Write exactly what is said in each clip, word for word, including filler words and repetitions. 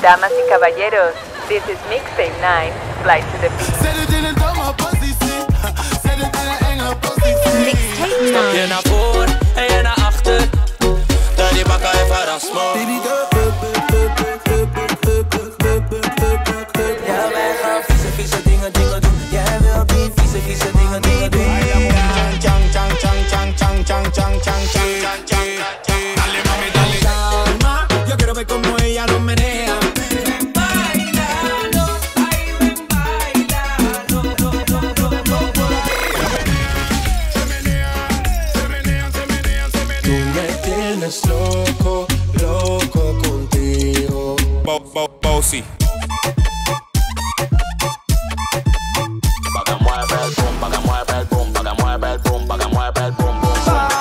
Damas y caballeros, this is Mixtape nine, Flight to the Beat. Mixtape nine. Je naar voor en je naar achter. Draai die bakken even rasmo. Ja, wij gaan vieze, vieze dingen, dingen doen. Jij wilt die vieze, vieze dingen, dingen doen. Chang, chang, chang, chang, chang, chang, chang, chang, chang, chang. Dale mami, dale. Calma, yo quiero ver como ella lo menea. Loco, loco contigo. Bo, bo, bossy. Baga mueve el boom, baga mueve el boom, baga mueve el boom, baga mueve el boom, boom.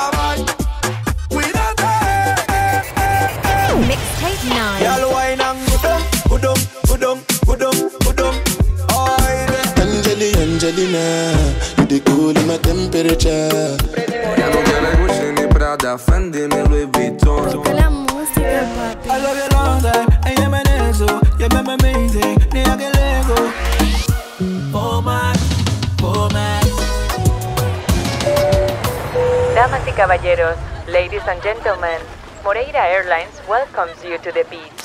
Mixtape nine. Y'all wine and gudum, gudum, gudum, gudum, gudum. Angeli, Angelina, you the cool in my temperature. Ya no quiere Gucci ni Prada, Fendi ni Louis Vuitton. Toca la música, papi. I love you long time, and you're my next, you're my amazing, ni a que lego. Oh my, oh my. Damas y caballeros, ladies and gentlemen, Moreira Airlines welcomes you to the beach.